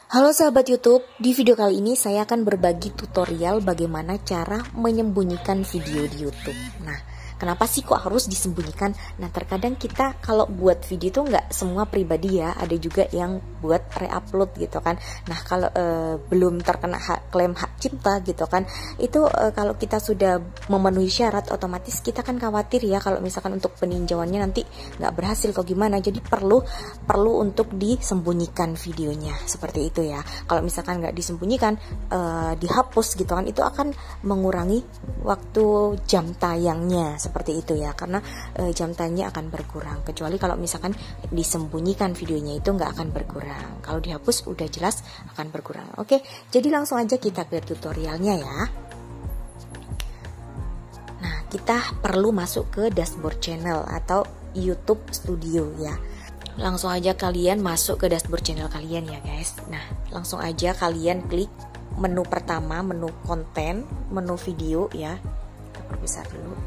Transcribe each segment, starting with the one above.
Halo sahabat YouTube, di video kali ini saya akan berbagi tutorial bagaimana cara menyembunyikan video di YouTube. Nah, kenapa sih kok harus disembunyikan? Nah, terkadang kita kalau buat video itu nggak semua pribadi ya, ada juga yang buat reupload gitu kan. Nah, kalau belum terkena klaim hak cipta gitu kan, itu kalau kita sudah memenuhi syarat, otomatis kita kan khawatir ya kalau misalkan untuk peninjauannya nanti nggak berhasil kok gimana. Jadi perlu untuk disembunyikan videonya seperti itu ya. Kalau misalkan nggak disembunyikan, dihapus gitu kan, itu akan mengurangi waktu jam tayangnya seperti itu ya, karena jam tayangnya akan berkurang. Kecuali kalau misalkan disembunyikan videonya itu nggak akan berkurang. Kalau dihapus udah jelas akan berkurang. Oke, jadi langsung aja kita ke tutorialnya ya. Nah, kita perlu masuk ke dashboard channel atau YouTube Studio ya. Langsung aja kalian masuk ke dashboard channel kalian ya guys. Nah, langsung aja kalian klik menu pertama, menu konten, menu video ya. Kita perbesar dulu.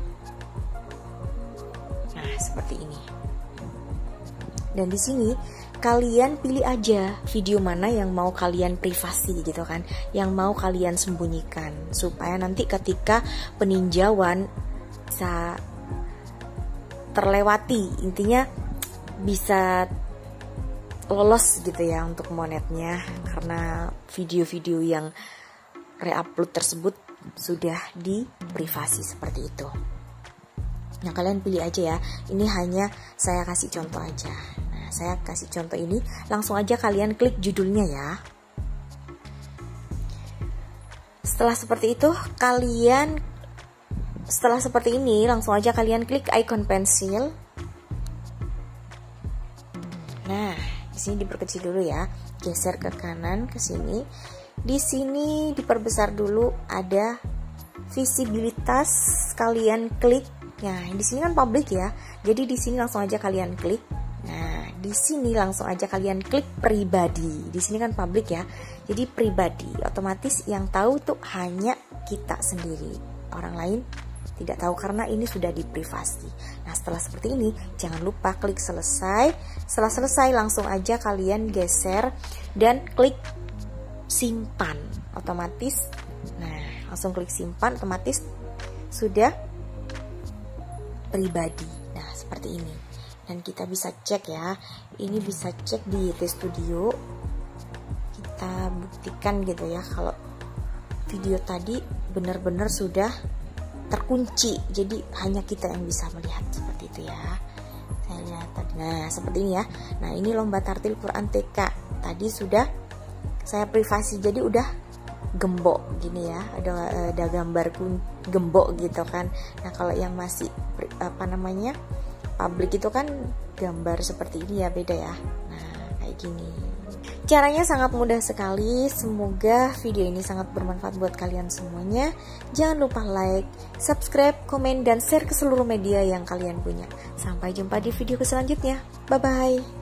Nah, seperti ini. Dan di sini kalian pilih aja video mana yang mau kalian privasi gitu kan, yang mau kalian sembunyikan supaya nanti ketika peninjauan bisa terlewati, intinya bisa lolos gitu ya untuk monetnya, karena video-video yang reupload tersebut sudah di privasi seperti itu. Nah, kalian pilih aja ya, ini hanya saya kasih contoh aja. Nah, saya kasih contoh ini, langsung aja kalian klik judulnya ya. Setelah seperti itu, setelah seperti ini langsung aja kalian klik icon pensil. Nah, di sini diperkecil dulu ya, geser ke kanan ke sini. Di sini diperbesar dulu, ada visibilitas, kalian klik. Nah, di sini kan public ya, jadi di sini langsung aja kalian klik. Nah, di sini langsung aja kalian klik pribadi. Di sini kan public ya, jadi pribadi. Otomatis yang tahu tuh hanya kita sendiri, orang lain tidak tahu karena ini sudah diprivasi. Nah, setelah seperti ini jangan lupa klik selesai. Setelah selesai langsung aja kalian geser dan klik simpan. Otomatis, nah langsung klik simpan, otomatis sudah pribadi. Nah, seperti ini. Dan kita bisa cek ya, ini bisa cek di YouTube Studio. Kita buktikan gitu ya kalau video tadi benar-benar sudah terkunci, jadi hanya kita yang bisa melihat seperti itu ya. Saya lihat tadi, nah seperti ini ya. Nah, ini lomba tartil Quran TK tadi sudah saya privasi, jadi udah gembok gini ya, ada gambar gembok gitu kan. Nah, kalau yang masih public itu kan gambar seperti ini ya, beda ya. Nah, kayak gini. Caranya sangat mudah sekali. Semoga video ini sangat bermanfaat buat kalian semuanya. Jangan lupa like, subscribe, komen, dan share ke seluruh media yang kalian punya. Sampai jumpa di video selanjutnya. Bye-bye.